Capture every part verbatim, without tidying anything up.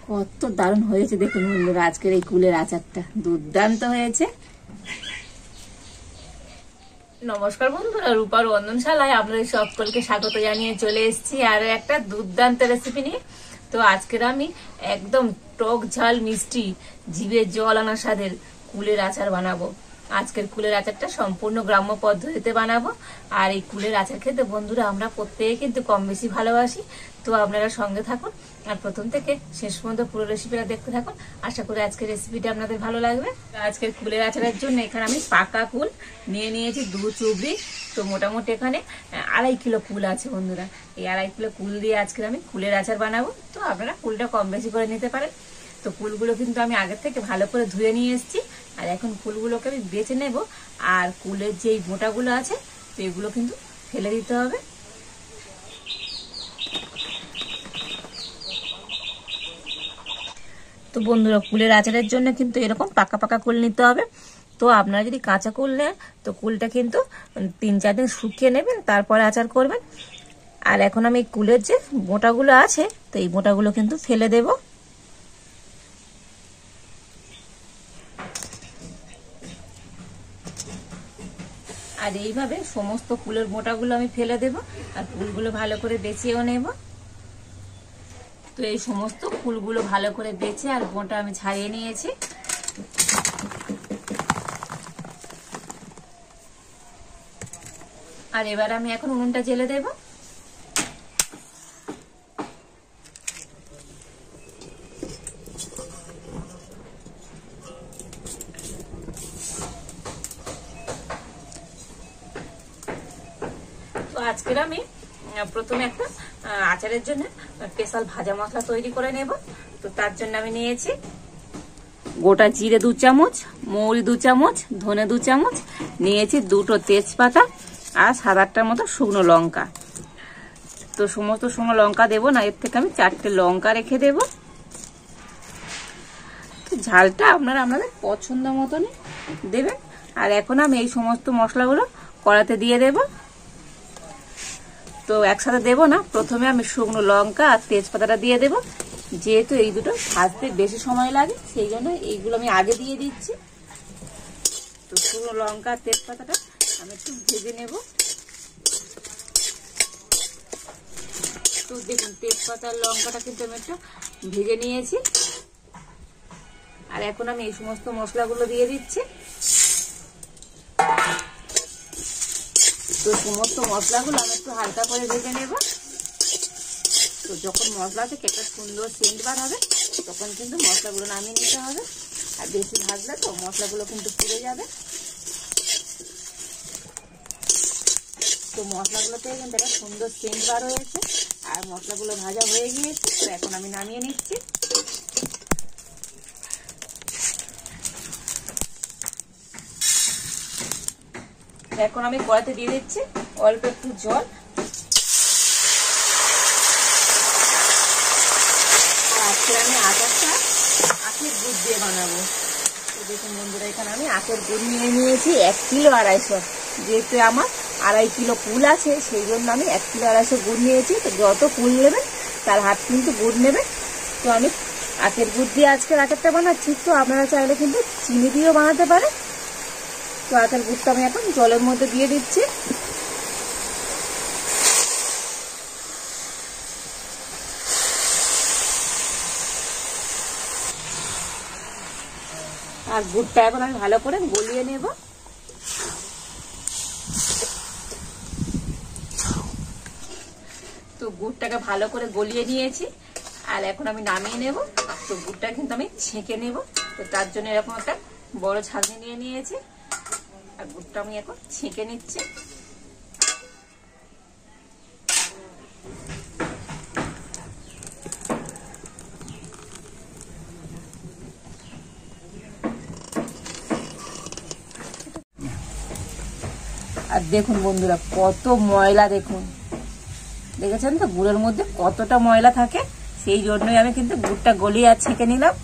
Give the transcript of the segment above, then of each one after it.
কত দারুণ হয়েছে দেখুন বন্ধুরা, আজকের এই কুলের আচারটা দুর্দান্ত হয়েছে। নমস্কার বন্ধুরা, রূপার রন্ধনশালায় আপনাদের সকলকে স্বাগত জানিয়ে চলে এসেছি আরো একটা দুর্দান্ত রেসিপি নিয়ে। তো আজকের আমি একদম টক ঝাল মিষ্টি জিভে জল আনা স্বাদের কুলের আচার বানাবো। আজকের কুলের আচারটা সম্পূর্ণ গ্রাম্য পদ্ধতিতে বানাবো। আর এই কুলের আচার খেতে বন্ধুরা আমরা প্রত্যেকে কিন্তু কম বেশি ভালোবাসি। তো আপনারা সঙ্গে থাকুন আর প্রথম থেকে শেষ পর্যন্ত পুরো রেসিপিটা দেখতে থাকুন। আশা করি আজকের রেসিপিটা আপনাদের ভালো লাগবে। আজকের কুলের আচারের জন্য এখানে আমি পাকা কুল নিয়ে নিয়েছি দু চুবড়ি। তো মোটামুটি এখানে আড়াই কিলো কুল আছে বন্ধুরা। এই আড়াই কিলো কুল দিয়ে আজকের আমি কুলের আচার বানাবো। তো আপনারা কুলটা কম বেশি করে নিতে পারেন। তো কুলগুলো কিন্তু আমি আগের থেকে ভালো করে ধুয়ে নিয়ে এসেছি। আর এখন কুলগুলোকে আমি বেছে নেব। আর কুলের যেই মোটাগুলো আছে তো এগুলো কিন্তু ফেলে দিতে হবে। তো বন্ধুরা, কুলের আচারের জন্য কিন্তু এরকম পাকা পাকা কুল নিতে হবে। তো আপনারা যদি কাঁচা কুল নেন তো কুলটা কিন্তু তিন চার দিন শুকিয়ে নেবেন, তারপরে আচার করবেন। আর এখন আমি কুলের যে মোটাগুলো আছে তো এই মোটাগুলো কিন্তু ফেলে দেব। আর এইভাবে সমস্ত কুলের মোটাগুলো আমি ফেলে দেব। আর কুলগুলো ভালো করে বেছেও নেব। তো এই সমস্ত ফুলগুলো ভালো করে বেছে আর বোঁটা আমি ছাড়িয়ে নিয়েছি। আর এবার আমি এখন উনুনটা জ্বেলে দেব। তো আজকের আমি প্রথমে একটা আচারের জন্য স্পেশাল ভাজা মশলা তৈরি করে নেব। তো তার জন্য আমি নিয়েছি গোটা জিরে দু চামচ, মৌরি দু চামচ, ধনে দু চামচ, নিয়েছি দুটো তেজপাতা আর সাত আটটার মতো শুকনো লঙ্কা। তো সমস্ত শুকনো লঙ্কা দেবো না, এর থেকে আমি চারটে লঙ্কা রেখে দেব। তো ঝালটা আপনারা আপনাদের পছন্দ মতনই দেবেন। আর এখন আমি এই সমস্ত মশলাগুলো কড়াতে দিয়ে দেব। তো একসাথে দেব না, প্রথমে আমি শুকনো লঙ্কা আর তেজপাতাটা দিয়ে দেব। যেহেতু এই দুটো ভাজতে বেশি সময় লাগে সেই জন্য এইগুলো আমি আগে দিয়ে দিচ্ছি। তো শুকনো লঙ্কা আর তেজপাতাটা আমি একটু ভেজে নেব। তো দেখুন তেজপাতা আর লঙ্কাটা কিন্তু আমি একটু ভেজে নিয়েছি। আর এখন আমি এই সমস্ত মশলাগুলো দিয়ে দিচ্ছি। তো সমস্ত মশলাগুলো আমি একটু হালকা করে ভেজে নেব। তো যখন মশলা থেকে একটা সুন্দর সেন্ট বার হবে তখন কিন্তু মশলাগুলো নামিয়ে নিতে হবে। আর বেশি ভাজলে তো মশলাগুলো কিন্তু পুড়ে যাবে। তো মশলাগুলো থেকে কিন্তু একটা সুন্দর সেন্ট বার হয়েছে আর মশলাগুলো ভাজা হয়ে গিয়েছে। তো এখন আমি নামিয়ে নিচ্ছি। এখন আমি কড়াইতে দিয়ে দিচ্ছি অল্প একটু জল। আজকে আমি আচারটা আখের গুড় দিয়ে বানাবো। তো দেখুন বন্ধুরা, এখানে আমি আখের গুড় নিয়ে নিয়েছি এক কিলো আড়াইশো। যেহেতু আমার আড়াই কিলো কুল আছে সেই জন্য আমি এক কিলো আড়াইশো গুড় নিয়েছি। তো যত কুল নেবেন তার হাফ কিন্তু গুড় নেবেন। তো আমি আখের গুড় দিয়ে আজকে আচারটা বানাচ্ছি। তো আপনারা চাইলে কিন্তু চিনি দিয়েও বানাতে পারেন। তো আখের গুড়টা আমি এখন জলের মধ্যে দিয়ে দিচ্ছি। আর গুড়টা এখন আমি ভালো করে গলিয়ে নেব। তো গুড়টাকে ভালো করে গলিয়ে নিয়েছি আর এখন আমি নামিয়ে নেব। তো গুড়টা কিন্তু আমি ছেঁকে নেব। তো তার জন্য এরকম একটা বড় ছাঁকনি নিয়ে নিয়েছি আর গুড়টা আমি এখন ছেঁকে নিচ্ছি। আর দেখুন বন্ধুরা কত ময়লা, দেখুন দেখেছেন তো গুড়ের মধ্যে কতটা ময়লা থাকে। সেই জন্যই আমি কিন্তু গুড়টা গলিয়ে আর ছেঁকে নিলাম।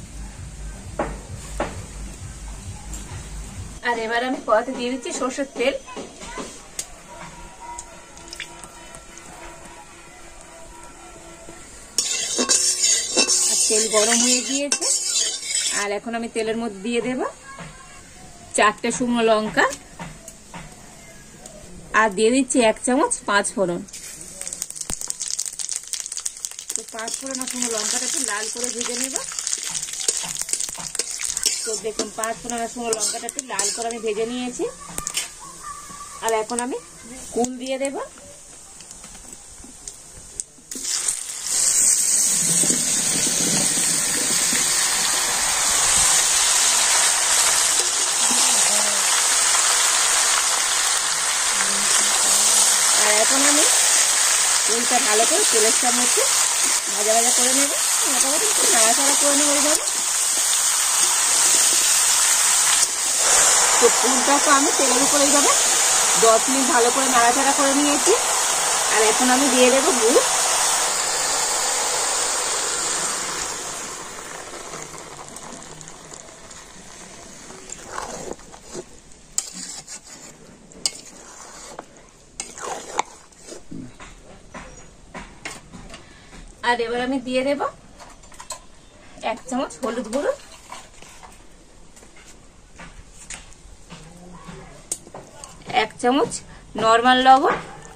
আর এবার আমি কড়াতে দিয়ে দিচ্ছি সরষের তেল। তেল গরম হয়ে গিয়েছে, আর এখন আমি তেলের মধ্যে দিয়ে দেব চারটে শুকনো লঙ্কা, আর দিয়ে দিচ্ছি এক চামচ পাঁচ ফোড়ন। তো পাঁচ ফোড়ন আর শুকনো লঙ্কাটা একটু লাল করে ভেজে নেব। তো দেখুন পাঁচ ফোড়ন আর শুকনো লঙ্কাটা একটু লাল করে আমি ভেজে নিয়েছি, আর এখন আমি কুল দিয়ে দেব। আর এখন আমি কুলটা ভালো করে তেলের সামনে একটু ভাজা ভাজা করে নেব, মোটামুটি একটু নাড়াচাড়া করে নেব এইভাবে। তো কুলটা তো আমি তেলের উপরে এইভাবে দশ মিনিট ভালো করে নাড়াচাড়া করে নিয়েছি, আর এখন আমি দিয়ে দেবো গুড়। আর এবার আমি দিয়ে দেব এক চামচ হলুদ গুঁড়ো, এক চামচ নরমাল লবণ,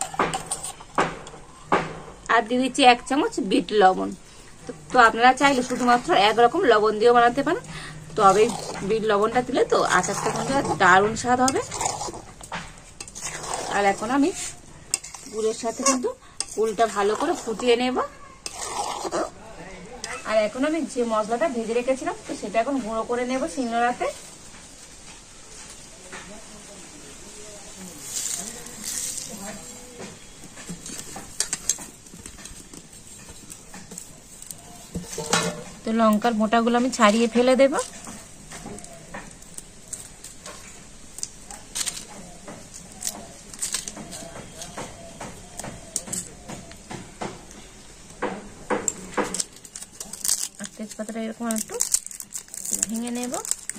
আর দিয়ে দিচ্ছি এক চামচ বিট লবণ। তো আপনারা চাইলে শুধুমাত্র একরকম লবণ দিয়েও বানাতে পারেন, তবে বিট লবণটা দিলে তো আচারটা কিন্তু দারুণ স্বাদ হবে। আর এখন আমি গুড়ের সাথে কিন্তু কুলটা ভালো করে ফুটিয়ে নেব। আর এখন আমি যে মশলাটা ভেজে রেখেছিলাম তো সেটা এখন গুঁড়ো করে নেব শিলনোড়াতে। তো লঙ্কার মোটাগুলো আমি ছাড়িয়ে ফেলে দেব। আর তেজপাতাটা এরকম একটু ভেঙে নেব।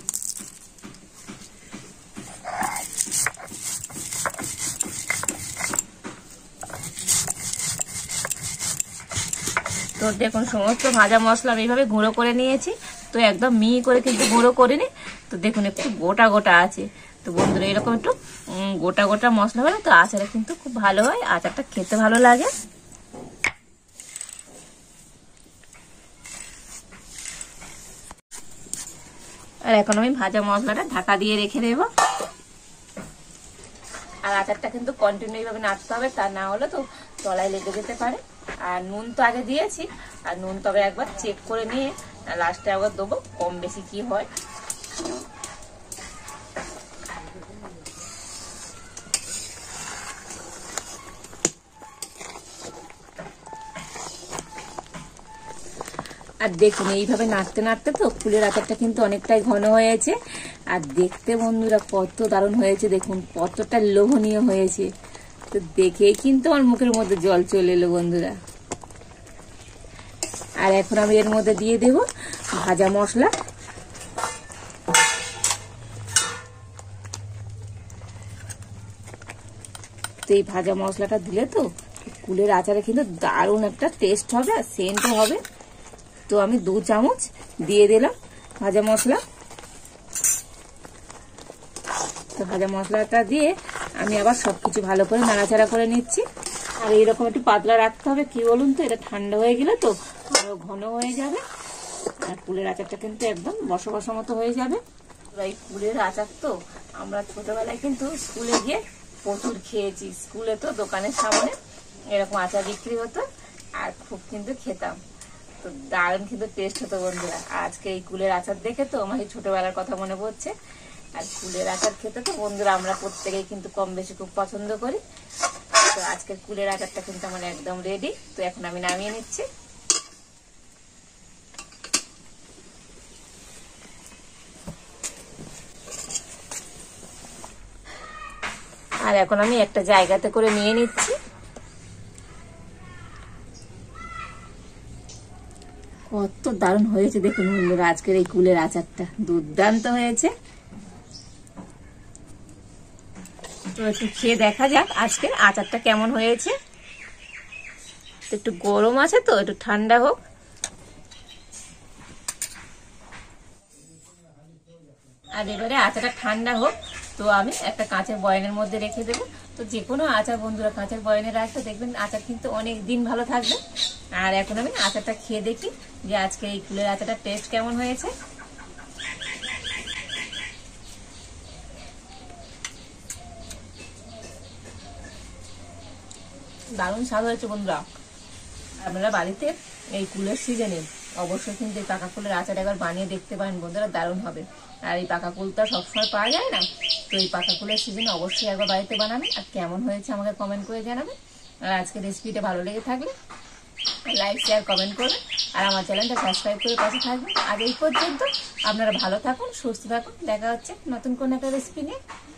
তো দেখুন সমস্ত ভাজা মশলা আমি এইভাবে গুঁড়ো করে নিয়েছি। তো একদম মিহি করে কিন্তু গুঁড়ো করিনি। তো দেখুন একটু গোটা গোটা আছে। তো বন্ধুরা এরকম একটু গোটা গোটা মশলা হলে তো আচারে কিন্তু খুব ভালো হয়, আচারটা খেতে ভালো লাগে। আর এখন আমি ভাজা মশলাটা ঢাকা দিয়ে রেখে দেব। আর আচারটা কিন্তু কন্টিনিউ ভাবে নাড়তে হবে, তা না হলে তো তলায় লেগে যেতে পারে। আর নুন তো আগে দিয়েছি, আর নুন তবে একবার চেক করে নিয়ে লাস্টে একবার দেবো কম বেশি কি হয়। আর দেখুন এইভাবে নাড়তে নাড়তে তো ফুলের আচারটা কিন্তু অনেকটাই ঘন হয়েছে, আর দেখতে বন্ধুরা কত দারুণ হয়েছে, দেখুন কতটা লোভনীয় হয়েছে। তো দেখেই কিন্তু আমার মুখের মধ্যে জল চলে এলো বন্ধুরা। আর এখন আমি এর মধ্যে দিয়ে দেব ভাজা মশলা। তো এই ভাজা মশলাটা দিলে তো কুলের আচারে কিন্তু দারুণ একটা টেস্ট হবে আর সেন্টও হবে। তো আমি দু চামচ দিয়ে দিলাম ভাজা মশলা। তো ভাজা মশলাটা দিয়ে আমি আবার সবকিছু ভালো করে নাড়াচাড়া করে নিচ্ছি। আর এইরকম একটু পাতলা রাখতে হবে, কি বলুন তো, এটা ঠান্ডা হয়ে গেলে তো আরো ঘন হয়ে যাবে, আর কুলের আচারটা কিন্তু একদম বসা বসা মতো হয়ে যাবে। এই কুলের আচার তো আমরা ছোটবেলায় কিন্তু স্কুলে গিয়ে প্রচুর খেয়েছি। স্কুলে তো দোকানের সামনে এরকম আচার বিক্রি হতো, আর খুব কিন্তু খেতাম। তো দারুণ কিন্তু টেস্ট হতো বন্ধুরা। আজকে এই কুলের আচার দেখে তো আমার ছোটবেলার কথা মনে পড়ছে। আর কুলের আচার খেতে তো বন্ধুরা আমরা প্রত্যেকেই কিন্তু কম বেশি খুব পছন্দ করি। তো আজকের কুলের আচারটা কিন্তু আমার একদম রেডি। তো এখন আমি নামিয়ে নিচ্ছি। আর এখন আমি একটা জায়গাতে করে নিয়ে নিচ্ছি। কত দারুণ হয়েছে দেখুন বন্ধুরা, আজকের এই কুলের আচারটা দুর্দান্ত হয়েছে। তো একটু খেয়ে দেখা যাক আজকের আচারটা কেমন হয়েছে। একটু গরম আছে তো, একটু ঠান্ডা হোক। আর এবারে আচারটা ঠান্ডা হোক, তো আমি একটা কাঁচের বয়ামের মধ্যে রেখে দেবো। তো যে কোনো আচার বন্ধুরা কাঁচের বয়ামে রাখলে দেখবেন আচার কিন্তু অনেক দিন ভালো থাকবে। আর এখন আমি আচারটা খেয়ে দেখি যে আজকে এই কুলের আচারটা টেস্ট কেমন হয়েছে। দারুণ স্বাদ হয়েছে বন্ধুরা। আপনারা বাড়িতে এই কুলের সিজনে অবশ্যই কিন্তু এই পাকা কুলের আচার একবার বানিয়ে দেখতে পারেন বন্ধুরা, দারুণ হবে। আর এই পাকা কুল তো সবসময় পাওয়া যায় না, তো এই পাকা কুলের সিজনে অবশ্যই একবার বাড়িতে বানাবেন। আর কেমন হয়েছে আমাকে কমেন্ট করে জানাবেন। আর আজকের রেসিপিটা ভালো লেগে থাকলে লাইক শেয়ার কমেন্ট করবেন, আর আমার চ্যানেলটা সাবস্ক্রাইব করে পাশে থাকবেন। আর এই পর্যন্ত আপনারা ভালো থাকুন, সুস্থ থাকুন, দেখা হচ্ছে নতুন কোনো একটা রেসিপি নিয়ে।